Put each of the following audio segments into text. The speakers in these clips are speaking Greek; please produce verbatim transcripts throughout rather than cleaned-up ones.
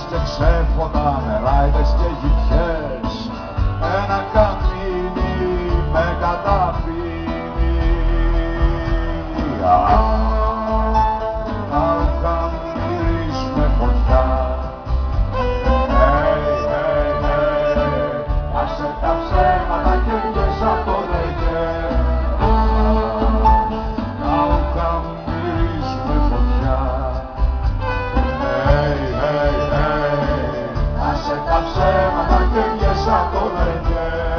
και ξέφωτα με ράιδες και γητιές, ένα καμίνι με καταπίνει. Να καμίνεις με φωτιά. Hey, hey, hey, άσε τα ψέματα και βγες απ' το ρεγέ. Να καμίνεις με φωτιά. Hey, hey, hey, άσε τα ψέματα και βγες απ' το ρεγέ.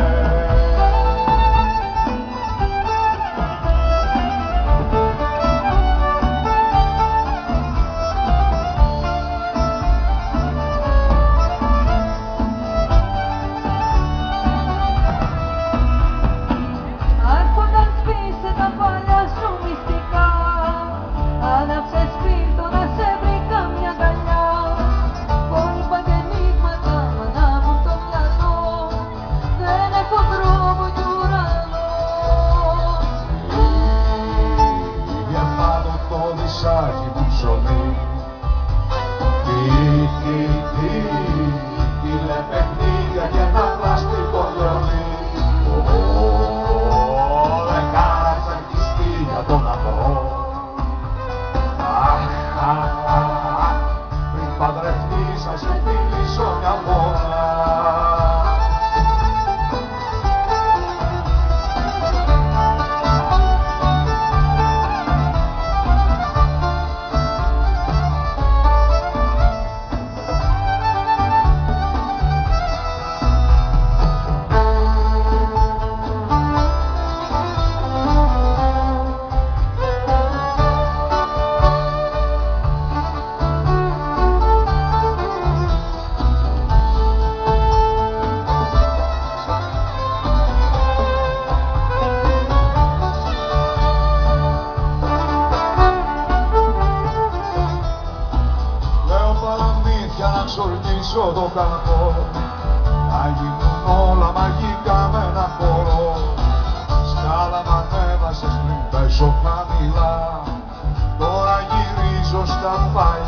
Ξορκίσω το κακό, να γίνουν όλα μαγικά με ένα χώρο. Σκάλα μ' ανέβασες πριν πέσω χαμηλά, τώρα γυρίζω στα παλιά.